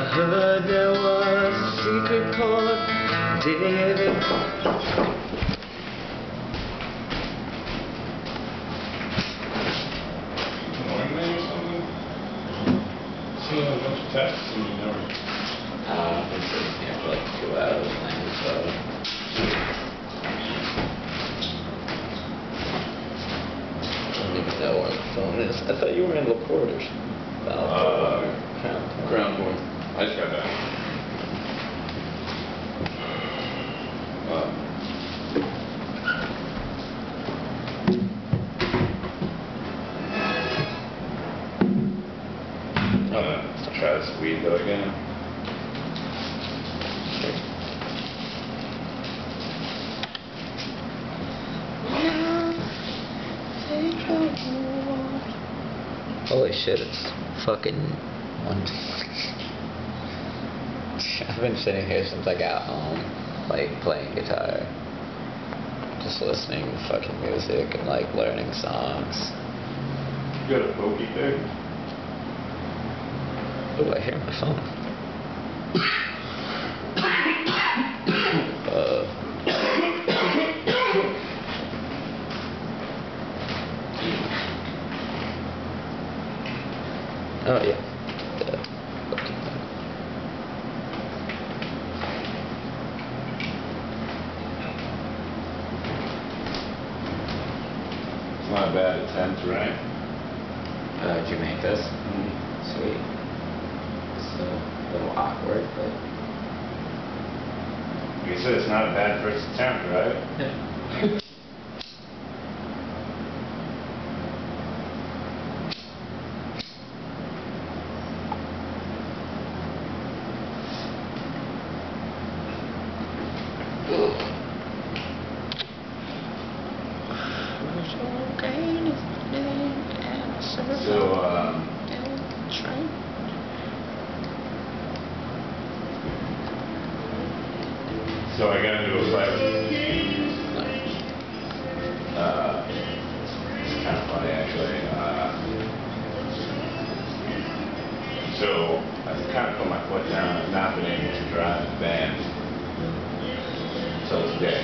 heard there was a secret chord, David. Tests and you never. I've been sitting here for like 2 hours playing this I don't even know where the phone is. I thought you were in Laporters. Crown Point. I just got that. Let's try this weed though again. Holy shit, it's fucking one. I've been sitting here since I got home, like playing guitar. Just listening to fucking music and like learning songs. You got a pokey thing? Oh, I hear my phone. Oh yeah. It's not a bad attempt, right? Did you make this? Mm-hmm. Sweet. It's a little awkward, but... You said it's not a bad first attempt, right? Yeah. So I got into a fight with it's kind of funny actually. So I've kind of put my foot down. I've not been able to drive the band until today.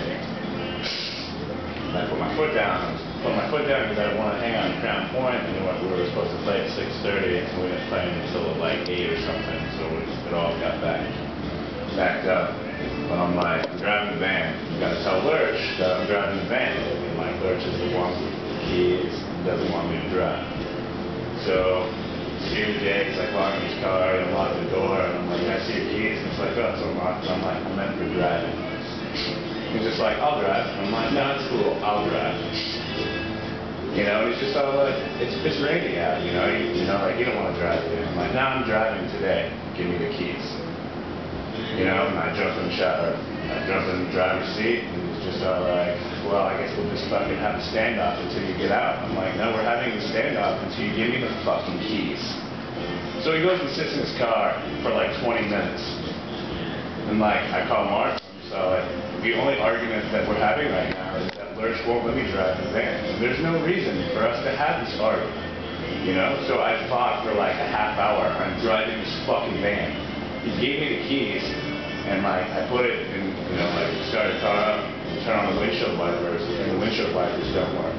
I put my foot down because I want to hang on Crown Point, and we were supposed to play at 6:30, and we didn't play until like 8 or something, so it all got backed up. But I'm like, I'm driving the van. You gotta tell Lurch that I'm driving the van. And like, Lurch is the one with the keys, doesn't want me to drive. So, see the day, he's like locking his car, and I lock the door, and I'm like, can I see your keys? And it's like, oh, it's unlocked. And I'm like, I'm meant for driving. He's just like, I'll drive. And I'm like, no, it's cool, I'll drive. You know, he's just all like, it's raining out, you know, like, you don't want to drive today. I'm like, no, I'm driving today. Give me the keys. You know, and I jump in the driver's seat, and he's just all like, well, I guess we'll just fucking have a standoff until you get out. I'm like, no, we're having a standoff until you give me the fucking keys. So he goes and sits in his car for like 20 minutes. And like, I call Mark, I'm just all like, the only argument that we're having right now is that Lurch won't let me drive the van. And there's no reason for us to have this argument. You know? So I fought for like a half hour on driving this fucking van. He gave me the keys, and like I put it in, you know, like start the car up, and turn on the windshield wipers, and the windshield wipers don't work.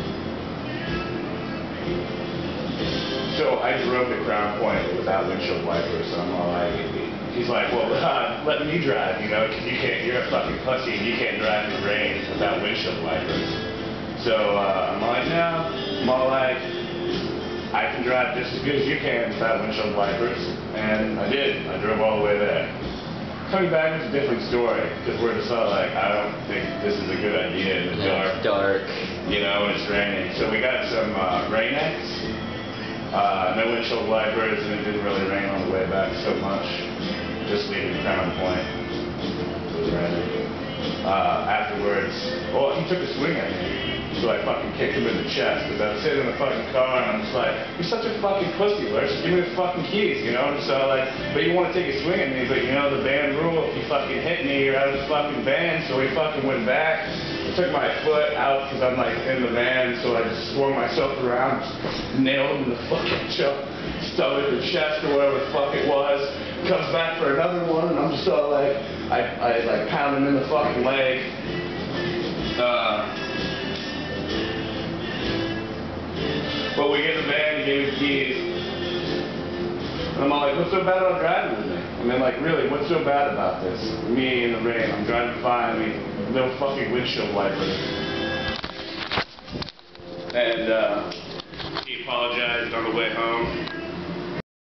So I drove to Crown Point without windshield wipers, so I'm all like, he's like, well, let me drive, you know, because you're a fucking pussy, and you can't drive in the rain without windshield wipers. So I'm like, no, I'm all like, I can drive just as good as you can without windshield wipers, and I did. I drove all the way there. Coming back is a different story, because we're just all like, I don't think this is a good idea in the dark. It's dark. You know, and it's raining. So we got some Rain-X, no windshield wipers, and it didn't really rain on the way back so much. Just leaving Crown Point. It was raining. Afterwards, well, he took a swing at me. So I fucking kicked him in the chest, because I was sitting in the fucking car, and I'm just like, you're such a fucking pussy, Lurch, just give me the fucking keys, you know? And so like, but you want to take a swing at me, but you know the band rule, if you fucking hit me, you're out of the fucking band. So we fucking went back. I took my foot out, because I'm like in the van, so I just swung myself around, nailed him in the fucking stomach or chest or whatever the fuck it was, Comes back for another one, and I'm just all like, I like pound him in the fucking leg. But we get in the van, he gave me the keys. And I'm all like, what's so bad about driving with me? I mean, like, really, what's so bad about this? Me in the rain, I'm driving fine, I mean, no fucking windshield wipers. And he apologized on the way home.